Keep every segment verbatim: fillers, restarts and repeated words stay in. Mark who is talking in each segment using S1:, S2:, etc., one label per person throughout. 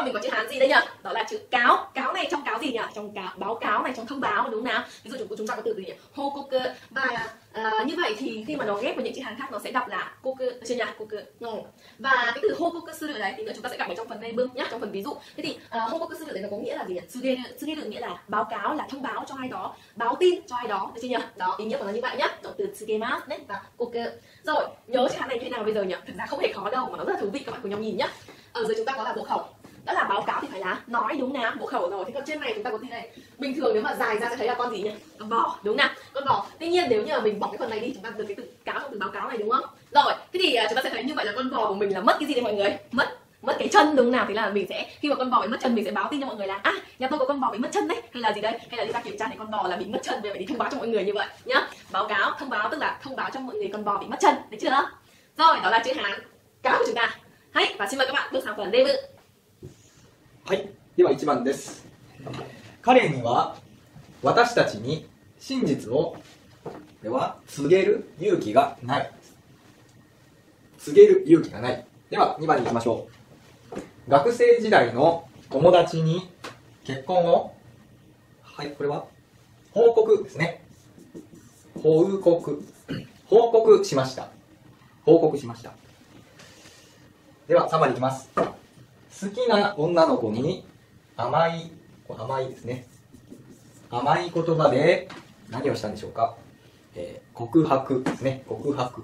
S1: mình có chữ Hán gì đây nhỉ? Đó là chữ cáo. Cáo này trong cáo gì nhỉ? Trong cáo báo cáo này, trong thông báo đúng nào? Ví dụ chúng chúng ta có từ gì nhỉ? Hokoku. Và à, như vậy thì khi mà nó ghép với những chữ Hán khác nó sẽ đọc là koku, được chưa nhỉ? Koku. Rồi. Và cái từ hokoku suru đấy thì nữa chúng ta sẽ gặp ở trong phần neighbor nhá, trong phần ví dụ. Thế thì uh, hokoku suru đấy nó có nghĩa là gì nhỉ? Tsugeru, tsugeru nghĩa là báo cáo, là thông báo cho ai đó, báo tin cho ai đó, được chưa nhỉ? Đó, ý nghĩa của nó như vậy nhá. Động từ tsugemasu đấy và koku. Rồi, nhớ chữ Hán này như thế nào bây giờ nhỉ? Thực ra không hề khó đâu mà nó rất là thú vị, các bạn cùng nhau nhìn nhá. Ở dưới chúng ta có là bộ khẩu. Đó là báo cáo thì phải là nói đúng nào, bộ khẩu rồi. Thế còn trên này chúng ta có gì này? Bình thường nếu mà dài ra sẽ thấy là con gì nhỉ? Con bò, đúng nào? Con bò. Tuy nhiên nếu như mà mình bỏ cái phần này đi, chúng ta được cái từ cáo trong từ báo cáo này đúng không? Rồi, thế thì chúng ta sẽ thấy như vậy là con bò của mình là mất cái gì đây mọi người? Mất mất cái chân đúng nào? Thì là mình sẽ khi mà con bò bị mất chân mình sẽ báo tin cho mọi người là à nhà tôi có con bò bị mất chân đấy, hay là gì đây, hay là đi ra kiểm tra thấy con bò là bị mất chân, về phải đi thông báo cho mọi người như vậy nhá. Báo cáo, thông báo tức là thông báo cho mọi người con bò bị mất chân, được chưa? Rồi, đó là chữ Hán cáo của chúng ta. Hay, và xin mời các bạn bước sang phần đề ngữ.
S2: はい、ではいちばんです。彼には私たちに真実をでは告げる勇気がない。告げる勇気がない。ではにばんに行きましょう。学生時代の友達に結婚を、はい、これは報告ですね。報告、報告しました。報告しました。ではさんばんに行きます。好きな女の子に甘い、甘いですね。甘い言葉で何をしたんでしょうか。えー、告白ですね。告白。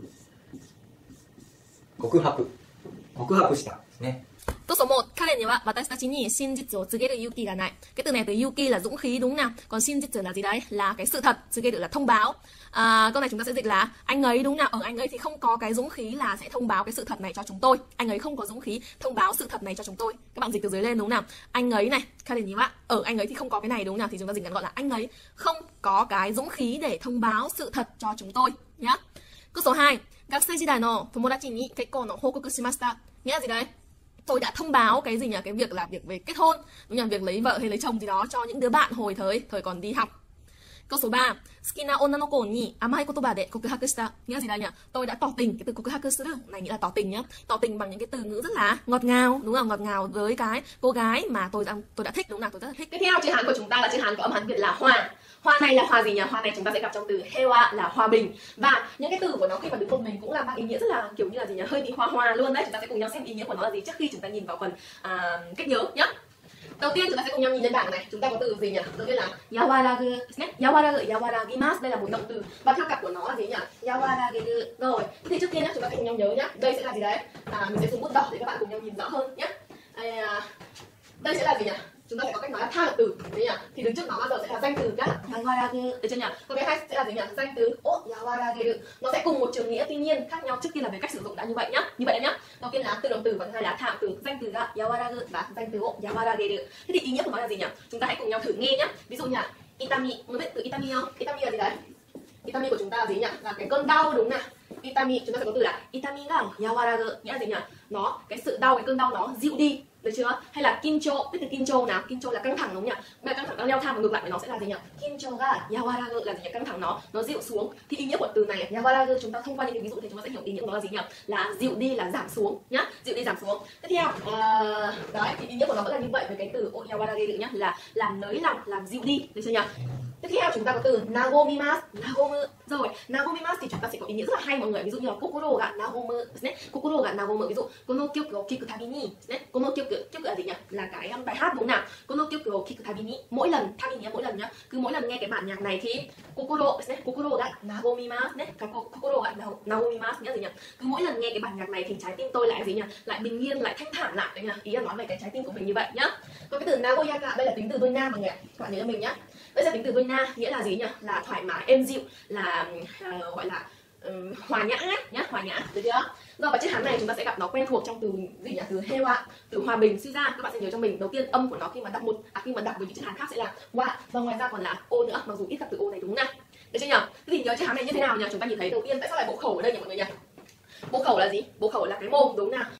S2: 告白。告白したですね。
S1: Câu số một, 彼には私たちに真実を告げる勇気がない. Cái từ này từ yuki là dũng khí đúng nào? Còn shinjitsu là gì đấy? Là cái sự thật, tsugeru là thông báo. À, câu này chúng ta sẽ dịch là anh ấy đúng nào? Ở anh ấy thì không có cái dũng khí là sẽ thông báo cái sự thật này cho chúng tôi. Anh ấy không có dũng khí thông báo sự thật này cho chúng tôi. Các bạn dịch từ dưới lên đúng nào? Anh ấy này,彼には ở anh ấy thì không có cái này đúng nào? Thì chúng ta dịch ngắn gọn là anh ấy không có cái dũng khí để thông báo sự thật cho chúng tôi nhá. Câu số hai, 学生時代の友達に結婚の報告しました. Nghĩa là gì đấy? Tôi đã thông báo cái gì nhỉ? Cái việc là việc về kết hôn, đúng nhỉ? Việc lấy vợ hay lấy chồng gì đó cho những đứa bạn hồi thời thời còn đi học. Câu số ba, 好きな女の子に甘い言葉で告白した. Nghĩa là gì đây nhỉ? Tôi đã tỏ tình. Cái từ kokuhaku suru này nghĩa là tỏ tình nhá. Tỏ tình bằng những cái từ ngữ rất là ngọt ngào, đúng không? Ngọt ngào với cái cô gái mà tôi đang tôi đã thích, đúng nào? Tôi rất là thích. Tiếp theo chữ Hán của chúng ta là chữ Hán có âm Hán Việt là hòa. Hòa này là hòa gì nhỉ? Hòa này chúng ta sẽ gặp trong từ hewa là hòa bình. Và những cái từ của nó khi mà được một mình cũng là mang ý nghĩa rất là kiểu như là gì nhỉ? Hơi bị hòa hòa luôn đấy. Chúng ta sẽ cùng nhau xem ý nghĩa của nó là gì trước khi chúng ta nhìn vào phần à, cách nhớ nhá. Đầu tiên chúng ta sẽ cùng nhau nhìn lên bảng này, chúng ta có từ gì nhỉ? Đầu tiên là yawaragu, yawaragu, yawaragimasu, đây là một động từ và theo cặp của nó là gì nhỉ? Yawaragu. Rồi, thì trước tiên nhá, chúng ta sẽ cùng nhau nhớ nhá. Đây sẽ là gì đấy? À, mình sẽ dùng bút đỏ để các bạn cùng nhau nhìn rõ hơn nhé. À, đây sẽ là gì nhỉ? Chúng ta sẽ có cách nói là tha lập từ, đấy nhỉ? Thì đứng trước nó bao giờ sẽ là danh từ nhá. Yawaragu, được chưa nhỉ? Còn cái hai sẽ là gì nhỉ? Danh từ o yawarageru. Nó sẽ cùng một trường nghĩa, tuy nhiên khác nhau trước tiên là về cách sử dụng đã như vậy nhá. Như vậy nhá. Đầu tiên là từ động từ và thứ hai là tha lập từ, danh từ ga yawaragu và danh từ o yawarageru. Thế thì ý nghĩa của nó là gì nhỉ? Chúng ta hãy cùng nhau thử nghe nhá. Ví dụ như là itami, có biết từ itami không? Itami là gì đấy? Itami của chúng ta là gì nhỉ? Là cái cơn đau đúng nào? Itami chúng ta sẽ có từ là itami ga yawaragu, nghĩa là gì nhỉ? Nó cái sự đau, cái cơn đau nó dịu đi, được chưa? Hay là kincho, biết từ kincho nào? Kincho là căng thẳng đúng nhỉ? Mà căng thẳng đang leo thang và ngược lại với nó sẽ là gì nhỉ? Kincho ga yawaragu là gì nhỉ? Căng thẳng nó nó dịu xuống. Thì ý nghĩa của từ này yawaragu chúng ta thông qua những cái ví dụ thì chúng ta sẽ hiểu ý nghĩa của nó là gì nhỉ? Là dịu đi, là giảm xuống nhá, dịu đi giảm xuống. Tiếp theo uh, đấy thì ý nghĩa của nó vẫn là như vậy với cái từ yawaragu nhá, là làm nới lỏng, làm dịu đi, được chưa nhỉ? Tiếp theo chúng ta có từ nagomimasu, nagomu. Rồi, nagomimasu thì chúng ta sẽ có ý nghĩa rất là hay mọi người. Ví dụ như là kokoro ga nagomu, kokoro ga nagomu. Ví dụ kono kyoku o kiku tabi ni, kono kyoku, kyoku là gì nhỉ? Là cái bài hát đúng nào? Kono kyoku o kiku tabi ni, mỗi lần, tabi ni mỗi lần nhá. Cứ mỗi lần nghe cái bản nhạc này thì kokoro, kokoro ga nagomimasu, cái kokoro ga nagomimasu nghĩa là gì nhỉ? Cứ mỗi lần nghe cái bản nhạc này thì trái tim tôi lại gì nhỉ? Lại bình yên, lại thanh thản lại đấy nhỉ? Ý là nói về cái trái tim của mình như vậy nhá. Còn cái từ nagoyaka đây là tính từ đôi nam mọi người ạ. Các bạn nhớ cho mình nhá. Đây là tính từ đôi na, nghĩa là gì nhỉ? Là thoải mái, êm dịu, là uh, gọi là um, hòa nhã ấy, nhá, hòa nhã, được chưa? Rồi và chữ Hán này chúng ta sẽ gặp nó quen thuộc trong từ gì nhỉ? Từ hewa, từ hòa bình suy ra. Các bạn sẽ nhớ cho mình đầu tiên âm của nó khi mà đọc một à khi mà đọc với những chữ Hán khác sẽ là wa và ngoài ra còn là o nữa, mặc dù ít gặp từ o này đúng không? Được chưa nhỉ? Thế thì nhớ chữ Hán này như thế nào nhỉ? Chúng ta nhìn thấy đầu tiên tại sao lại bộ khẩu ở đây nhỉ mọi người nhỉ? Bộ khẩu là gì? Bộ khẩu là cái mồm đúng nào?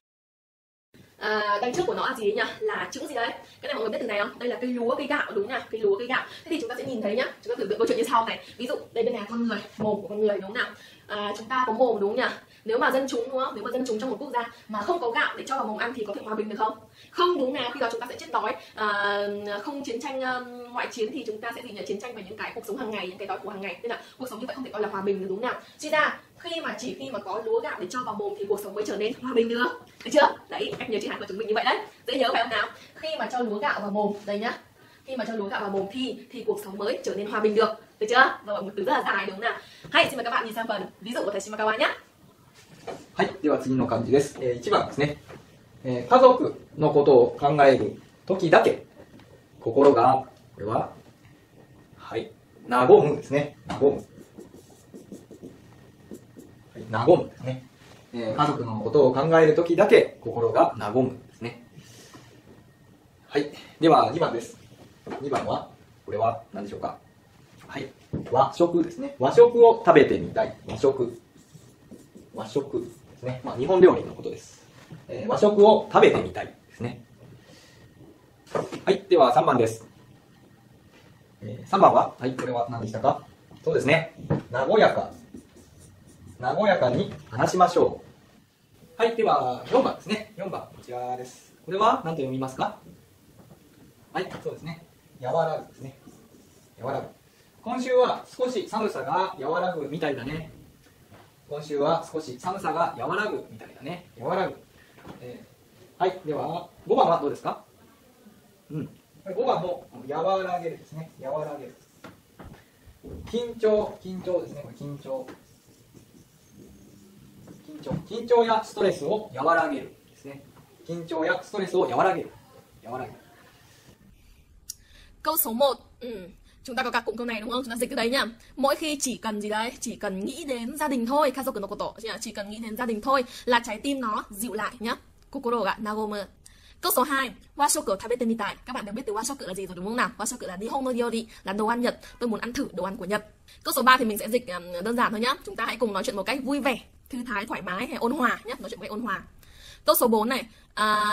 S1: À, đằng trước của nó là gì nhỉ? Là chữ gì đấy? Cái này mọi người biết từ này không? Đây là cây lúa, cây gạo đúng nào? Cây lúa, cây gạo. Thế thì chúng ta sẽ nhìn thấy nhá. Chúng ta thử tượng câu chuyện như sau này. Ví dụ đây bên này con người, mồm của con người đúng nào? À, chúng ta có mồm đúng nhỉ? Nếu mà dân chúng đúng không? Nếu mà dân chúng trong một quốc gia mà không có gạo để cho vào mồm ăn thì có thể hòa bình được không? Không, đúng nào, khi đó chúng ta sẽ chết đói. À, không chiến tranh um, ngoại chiến thì chúng ta sẽ gì nhỉ? Chiến tranh về những cái cuộc sống hàng ngày, những cái đói khổ hàng ngày. Nên là cuộc sống như vậy không thể coi là hòa bình được, đúng nào? Suy ra khi mà chỉ khi mà có lúa gạo để cho vào mồm thì cuộc sống mới trở nên hòa bình được, được chưa? Đấy, cách nhớ chữ Hán của chúng mình như vậy đấy, dễ nhớ phải không nào? Khi mà cho lúa gạo vào mồm, đây nhá, khi mà cho lúa gạo vào mồm thì thì cuộc sống mới trở nên hòa bình được, được chưa? Rồi một từ rất là dài đúng không nào? Hay, xin mời các bạn nhìn sang phần ví dụ của thầy Shimakawa nhé.
S2: はい、では次の漢字です。えー、いちばんですね、えー、家族のことを考える時だけ心が、これは、はい、和むですね。和む。はい、和むですね、えー。家族のことを考える時だけ心が和むですね。はい、ではにばんです。にばんは、これは何でしょうか。はい、和食ですね。和食を食べてみたい。和食。和食ですね。まあ、日本料理のことです。えー、和食を食べてみたいですね。はい。ではさんばんです。えー、さんばんは、はい、これは何でしたか？そうですね。和やか。和やかに話しましょう。はい。ではよんばんですね。よんばん、こちらです。これは何と読みますか？はい、そうですね。和らぐですね。和らぐ。今週は少し寒さが和らぐみたいだね。今週は少し寒さが和らぐみたいだね。和らぐ。えー、はい、ではごばんはどうですか？うん。ごばんも和らげるですね。和らげる。緊張、緊張ですね。これ緊張。緊張。緊張やストレスを和らげるですね。緊張やストレスを和らげる。和らげる。
S1: Câu số một, ừ. Chúng ta có cả cụm câu này đúng không? Chúng ta dịch cái đấy nhá. Mỗi khi chỉ cần gì đấy, chỉ cần nghĩ đến gia đình thôi, kazoku no koto, chỉ cần nghĩ đến gia đình thôi là trái tim nó dịu lại nhá. Kokoro ga nagomu. Câu số hai, washoku tabete mitai. Các bạn đều biết từ washoku là gì rồi đúng không nào? Washoku là nihon no ryori, là đồ ăn Nhật. Tôi muốn ăn thử đồ ăn của Nhật. Câu số ba thì mình sẽ dịch đơn giản thôi nhá. Chúng ta hãy cùng nói chuyện một cách vui vẻ, thư thái, thoải mái hay ôn hòa nhá, nói chuyện một cách ôn hòa. Câu số bốn này, à,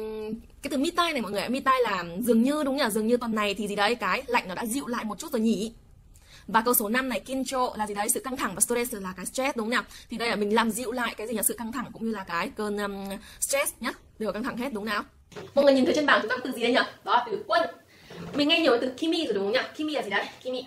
S1: cái từ mitai này mọi người ạ, mitai là dường như đúng nhỉ, dường như tuần này thì gì đấy, cái lạnh nó đã dịu lại một chút rồi nhỉ. Và câu số năm này, kincho là gì đấy, sự căng thẳng, và stress là cái stress đúng không nào? Thì đây là mình làm dịu lại cái gì nhỉ, sự căng thẳng cũng như là cái cơn um, stress nhá, đều căng thẳng hết đúng không nào? Mọi người nhìn thấy trên bảng chúng ta có từ gì đây nhỉ? Đó là từ quân. Mình nghe nhiều từ kimi rồi đúng không nhỉ? Kimi là gì đấy? Kimi.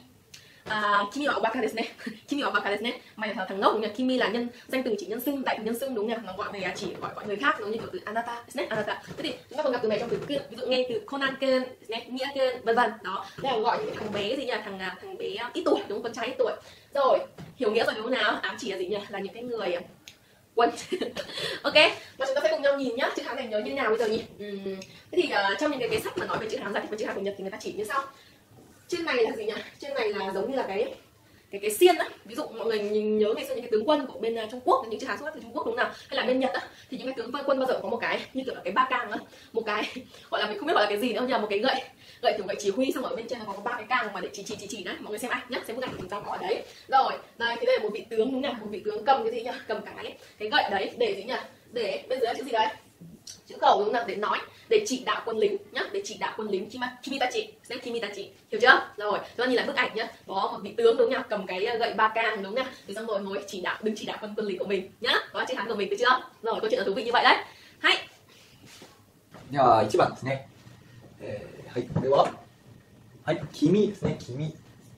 S1: À, Kimi wa obaka desu ne. Kimi wa obaka desu ne. Mày là thằng ngốc đúng nhỉ? Kimi là nhân danh từ chỉ nhân xưng, đại từ nhân xưng đúng nhỉ? Nó gọi về chỉ gọi gọi người khác giống như kiểu từ anata desu ne, anata. Thế thì chúng ta còn gặp từ này trong từ ken, ví dụ nghe từ Conan-ken, Mia-ken, vân vân. Đó, đây là gọi những cái thằng bé gì nhỉ? Thằng thằng bé ít tuổi, đúng không? Con trai ít tuổi. Rồi, hiểu nghĩa rồi đúng không nào? Ám chỉ là gì nhỉ? Là những cái người quân. Ok, và chúng ta sẽ cùng nhau nhìn nhá, chữ Hán này nhớ như nào bây giờ nhỉ? Uhm. Thế thì uh, trong những cái, cái sách mà nói về chữ Hán giải thích về chữ Hán của Nhật thì người ta chỉ như sau. Trên này là gì nhỉ? Trên này là giống như là cái cái cái xiên á. Ví dụ mọi người nhìn nhớ ngày xưa những cái tướng quân của bên uh, Trung Quốc, những chữ Hán xuất phát từ Trung Quốc đúng không nào? Hay là bên Nhật á, thì những cái tướng quân bao giờ có một cái như kiểu là cái ba càng á, một cái gọi là mình không biết gọi là cái gì nữa, nhưng mà một cái gậy, gậy kiểu gậy chỉ huy, xong ở bên trên là có ba cái càng mà để chỉ chỉ chỉ chỉ đấy. Mọi người xem ảnh nhá, xem bức ảnh của chúng ta có ở đấy. Rồi, đây thì đây là một vị tướng đúng không? Một vị tướng cầm cái gì nhỉ? Cầm cái cái gậy đấy để gì nhỉ? Để bên dưới là chữ gì đấy? Chữ khẩu đúng không? Để nói, để chỉ đạo quân lính nhá, để chỉ đạo quân lính. Kimitachi, Kimitachi, hiểu chưa? Rồi, chúng ta nhìn lại bức ảnh nhá, có một vị tướng đúng không? Cầm cái gậy ba càng đúng không? Thì xong rồi mới chỉ đạo, đứng chỉ đạo quân quân lính của mình nhá. Đó là chữ Hán của mình, được chưa? Rồi, câu chuyện là thú vị như vậy đấy. Hay.
S2: ではいちばんですね。えー、はい、これは、はい、君ですね、君。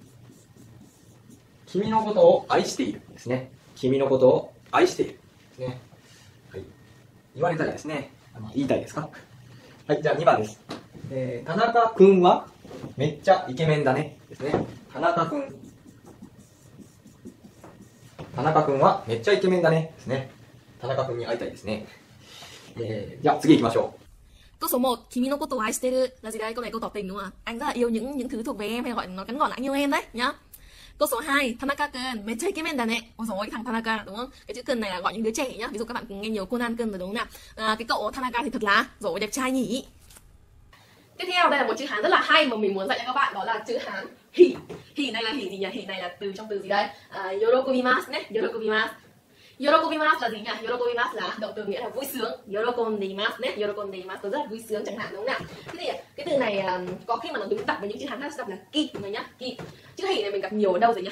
S2: 君のことを愛しているですね。君のことを愛しているですね。はい、言われたいですね。言いたいですか？はい、じゃあにばんです。えー、田中くんはめっちゃイケメンだねですね。田中くん。田中くんはめっちゃイケメンだねですね。田中くんに会いたいですね。えー、じゃあ次行きましょう。
S1: Câu số một, Kimi no koto wa aishiteru là gì đây? Câu này câu tỏ tình đúng không ạ? Anh rất là yêu những những thứ thuộc về em, hay gọi nó ngắn gọn là anh yêu em đấy nhá. Câu số hai, Tanaka-kun, mechcha ikemen da ne. Ôi dồi ôi, cái thằng Tanaka đúng không? Cái chữ kun này là gọi những đứa trẻ nhá. Ví dụ các bạn nghe nhiều Conan-kun rồi đúng không nào? À, cái cậu Tanaka thì thật là rồi đẹp trai nhỉ. Tiếp theo đây là một chữ Hán rất là hay mà mình muốn dạy cho các bạn, đó là chữ Hán hỉ. Hỉ này là hỉ gì nhỉ? Hỉ này là từ trong từ gì đây? À, yorokobimasu nhé, yorokobimasu. Yorokobimasu là gì nhỉ? Yorokobimasu là động từ nghĩa là vui sướng. Yorokondimasu nhé, yorokondimasu rất là vui sướng chẳng hạn đúng không nào? Thế thì cái từ này có khi mà nó đứng đọc với những chữ Hán khác đọc là ki mọi người nhá, ki. Chữ hỉ này mình gặp nhiều ở đâu rồi nhỉ?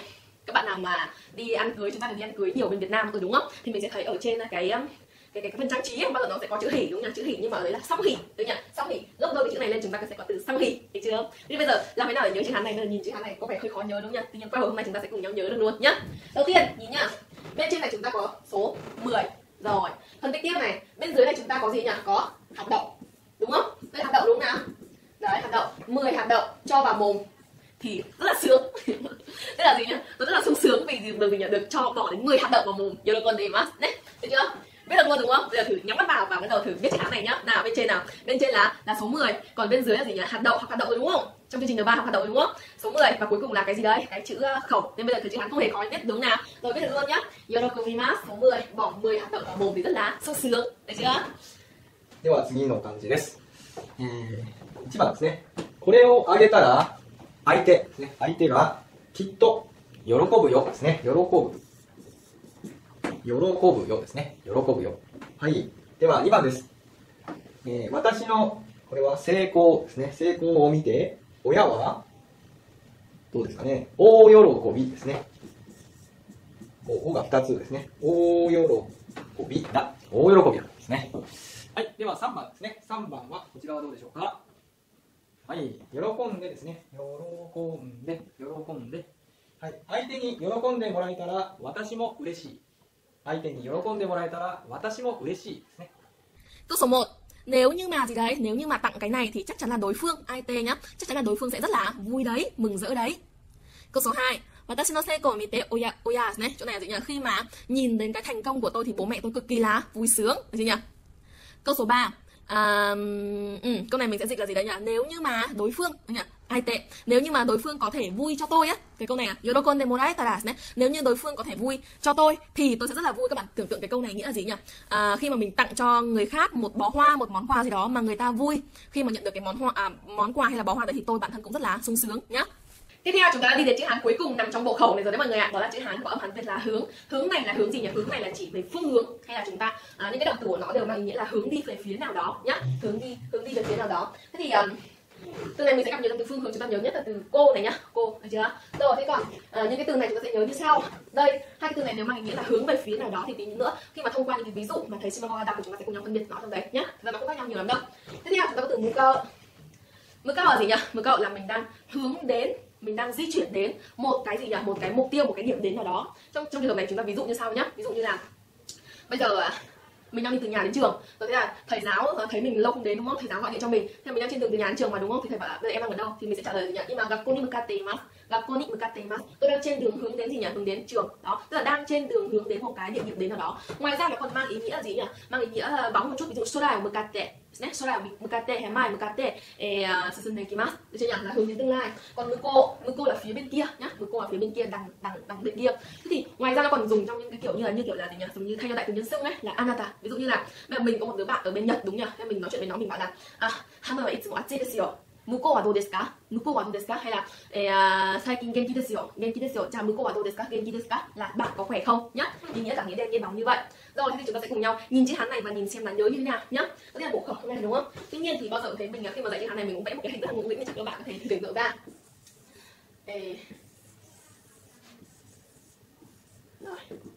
S1: các bạn nào mà đi ăn cưới, chúng ta được đi ăn cưới nhiều bên Việt Nam rồi đúng không, thì mình sẽ thấy ở trên cái cái cái, cái phần trang trí ấy, bao giờ nó sẽ có chữ hỉ đúng không, chữ hỉ nhưng mà ở đấy là song hỉ, được nhỉ, song hỉ, gấp đôi cái chữ này lên chúng ta sẽ có từ song hỉ, được chưa? Thì bây giờ làm thế nào để nhớ chữ Hán này? Bây giờ nhìn chữ Hán này có vẻ hơi khó nhớ đúng không nhỉ? Tuy nhiên qua hôm nay chúng ta sẽ cùng nhau nhớ được luôn nhá. Đầu tiên nhìn nhá, bên trên này chúng ta có số mười rồi, phân tích tiếp này, bên dưới này chúng ta có gì nhỉ? Có hạt đậu đúng không? Đây hạt đậu đúng không nào? Đấy, hạt đậu, mười hạt đậu cho vào mồm thì rất là sướng. Tức là gì nhá? Nó rất là sung sướng vì bởi vì được cho bỏ đến mười hạt đậu vào mồm. Nhiều được con gì mà đấy, được chưa? Biết được luôn đúng không? Bây giờ thử nhắm mắt vào và bắt đầu thử viết chữ Hán này nhá. Nào bên trên nào? Bên trên là là số mười, còn bên dưới là gì nhỉ? Hạt đậu, học hạt đậu rồi đúng không? Trong chương trình N ba học hạt đậu đúng không? Số mười và cuối cùng là cái gì đấy? Cái chữ khẩu. Nên bây giờ thử chữ Hán không hề khó biết đúng nào? Rồi viết được luôn nhá. Yorokobimasu số mười, bỏ mười hạt đậu vào mồm thì rất là sung sướng. Được chưa?
S2: では次の漢字です。えー、いちばんですね。これをあげたら相手ですね。相手がきっと喜ぶよですね。喜ぶ。喜ぶよですね。喜ぶよ。はい。ではにばんです。えー、私のこれは成功ですね。成功を見て親はどうですかね。大喜びですね。お、おがふたつですね。大喜びだ。大喜びだですね。はい。ではさんばんですね。さんばんはこちらはどうでしょうか。はい。喜んでですね。喜んで、喜んで。はい。相手に喜んでもらえたら私も嬉しい。相手に喜んでもらえたら私も嬉しいですね。
S1: Câu số một, nếu như mà gì đấy, nếu như mà tặng cái này thì chắc chắn là đối phương, ai tê nhá, chắc chắn là đối phương sẽ rất là vui đấy, mừng rỡ đấy. Câu số hai, watashi no seiko mite oya oya này, chỗ này là gì nhỉ? Khi mà nhìn đến cái thành công của tôi thì bố mẹ tôi cực kỳ là vui sướng, được chưa nhỉ? Câu số ba, à, ừ, câu này mình sẽ dịch là gì đấy nhỉ? Nếu như mà đối phương nhỉ? Ai tệ, nếu như mà đối phương có thể vui cho tôi á, cái câu này à, yorokonde moraetara đấy, nếu như đối phương có thể vui cho tôi thì tôi sẽ rất là vui. Các bạn tưởng tượng cái câu này nghĩa là gì nhỉ? À, khi mà mình tặng cho người khác một bó hoa, một món quà gì đó mà người ta vui khi mà nhận được cái món hoa, à, món quà hay là bó hoa đấy thì tôi bản thân cũng rất là sung sướng nhá. Tiếp theo chúng ta đã đi đến chữ Hán cuối cùng nằm trong bộ khẩu này rồi đấy mọi người ạ, đó là chữ Hán có âm Hán Việt là hướng. Hướng này là hướng gì nhỉ? Hướng này là chỉ về phương hướng, hay là chúng ta à, những cái động từ của nó đều mang ý nghĩa là hướng đi về phía nào đó nhá, hướng đi hướng đi về phía nào đó. Thế thì um, từ này mình sẽ gặp nhiều từ phương hướng, chúng ta nhớ nhất là từ cô này nhá, cô, được chưa? Rồi thế còn à, những cái từ này chúng ta sẽ nhớ như sau. Đây, hai cái từ này đều mang ý nghĩa là hướng về phía nào đó, thì tí nữa khi mà thông qua những cái ví dụ mà thầy Shimakawa đọc thì chúng ta sẽ cùng nhau phân biệt nó trong đấy nhá. Thực ra nó không khác nhau nhiều lắm đâu. Tiếp theo chúng ta có từ mù cơ. Mù cơ là gì nhỉ? Mù cơ là mình đang hướng đến, mình đang di chuyển đến một cái gì nhỉ? Một cái mục tiêu, một cái điểm đến nào đó. Trong trong trường hợp này chúng ta ví dụ như sau nhá. Ví dụ như là bây giờ mình đang đi từ nhà đến trường, rồi thế là thầy giáo thấy mình lâu không đến đúng không? Thầy giáo gọi điện cho mình, thế mình đang trên đường từ nhà đến trường mà đúng không? Thì thầy bảo là bây giờ em đang ở đâu? Thì mình sẽ trả lời gì nhỉ? Nhưng mà gặp cô ni mukateimasu, gặp cô ni mukateimasu, tôi đang trên đường hướng đến gì nhỉ? Hướng đến trường. Đó, tức là đang trên đường hướng đến một cái địa điểm đến nào đó. Ngoài ra nó còn mang ý nghĩa là gì nhỉ? Mang ý nghĩa là bóng một chút, ví dụ sorai mukate, sorai mukate hay mai mukate, susunde ikimasu, được chưa nhỉ? Là hướng đến tương lai. Còn muko, muko là phía bên kia nhá, muko là phía bên kia, đằng đằng đằng bên kia. Thế thì ngoài ra nó còn dùng trong những cái kiểu như là như kiểu là gì nhỉ? Giống như thay cho đại từ nhân xưng ấy, là anata. Ví dụ như là bây giờ mình có một đứa bạn ở bên Nhật đúng nhỉ? Thế mình nói chuyện với nó, mình bảo là à, hana wa itsumo atsui desu yo. Muko wa dou desu ka? Muko wa dou desu ka? Hay là saikin genki desu yo. Genki desu yo. Chà muko wa dou desu ka? Genki desu ka? Là bạn có khỏe không nhá? Ý nghĩa là nghĩa đen nhiên bóng như vậy. Rồi thì chúng ta sẽ cùng nhau nhìn chữ Hán này và nhìn xem là nhớ như thế nào nhá. Đó là bộ khẩu này đúng không? Tuy nhiên thì bao giờ thấy mình khi mà dạy chữ Hán này mình cũng vẽ một cái hình rất là ngụ nghĩnh để cho các bạn có thể tưởng tượng ra. Ê. Rồi.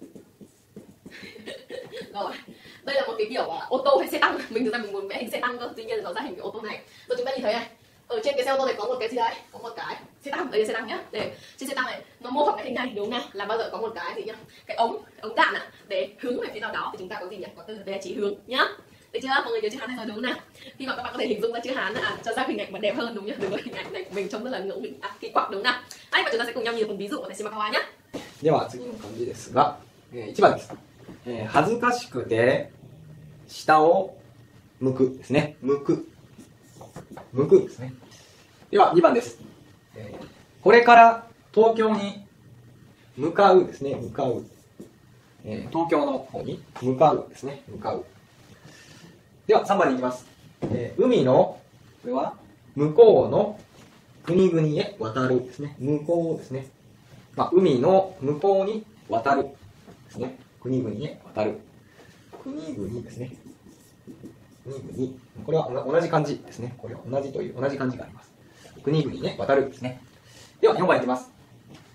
S1: Rồi, đây là một cái kiểu uh, ô tô hay xe tăng. Mình thực ra mình muốn vẽ hình xe tăng cơ, tuy nhiên nó ra hình cái ô tô này. Rồi chúng ta nhìn thấy này, ở trên cái xe ô tô này có một cái gì đấy, có một cái xe tăng, đây là xe tăng nhá. Để trên xe tăng này nó mô phỏng cái hình này đúng không nào? Là bao giờ có một cái gì nhá, cái ống, cái ống đạn à, để hướng về phía nào đó thì chúng ta có gì nhỉ? Có từ đây là chỉ hướng nhá. Được chưa? Mọi người nhớ chữ Hán này rồi đúng không nào? Hy vọng các bạn có thể hình dung ra chữ Hán à, cho ra hình ảnh mà đẹp hơn đúng nhá. Đừng có hình ảnh này của mình trông rất là ngẫu nghĩnh, à, kỳ quặc đúng không nào? Đấy, và chúng ta sẽ cùng nhau nhìn phần ví dụ của thầy Shimakawa nhá.
S2: では次の漢字ですが、えー、いちばんです。えー、恥ずかしくて下を向くですね。向く。向くですね。ではにばんです。えー、これから東京に向かうですね。向かう。えー、東京の方に向かうですね。向かう。ではさんばんに行きます。えー、海の、これは向こうの国々へ渡るですね。向こうですね。まあ、海の向こうに渡るですね。国々へ渡る。国々ですね。国々。これは同じ漢字ですね。これは同じという、同じ漢字があります。国々へ渡るですね。ではよんばんいきます。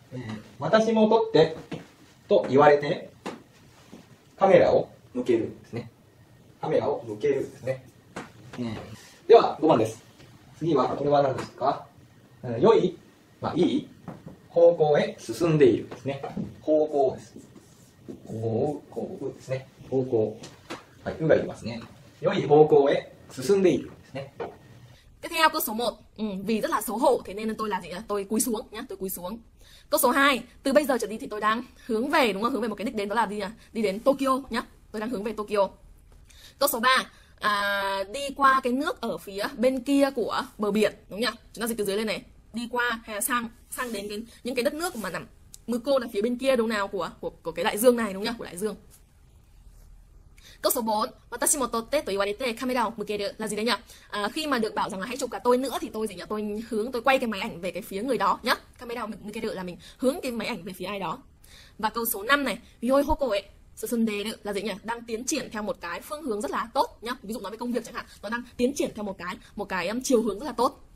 S2: 私も撮ってと言われてカメラを向けるですね。カメラを向けるですね。ではごばんです。次はこれは何ですか？良い、まあ、いい方向へ進んでいるですね。方向です。方向ですね。方向。はい、うがいりますね。良い方向へ進んでいるですね。
S1: Tiếp theo câu số một, ừ, vì rất là xấu hổ thế nên tôi là gì nhỉ? Tôi cúi xuống nhá, tôi cúi xuống. Câu số hai, từ bây giờ trở đi thì tôi đang hướng về, đúng không? Hướng về một cái đích đến, đó là đi đi đến Tokyo nhá. Tôi đang hướng về Tokyo. Câu số ba, à, đi qua cái nước ở phía bên kia của bờ biển, đúng nhỉ? Chúng ta dịch từ dưới lên này, đi qua hay là sang sang đến cái, những cái đất nước mà nằm Muko là phía bên kia đúng nào của của của cái đại dương này, đúng nhỉ? Của đại dương. Câu số bốn, watashi mo totte to iwarete kamera o mukeru là gì đấy nhỉ? À, khi mà được bảo rằng là hãy chụp cả tôi nữa thì tôi gì nhỉ? Tôi hướng tôi quay cái máy ảnh về cái phía người đó nhá. Kamera o mukeru là mình hướng cái máy ảnh về phía ai đó. Và câu số năm này, yoi hoko e susunderu là gì nhỉ? Đang tiến triển theo một cái phương hướng rất là tốt nhá. Ví dụ nói về công việc chẳng hạn, nó đang tiến triển theo một cái một cái um, chiều hướng rất là tốt.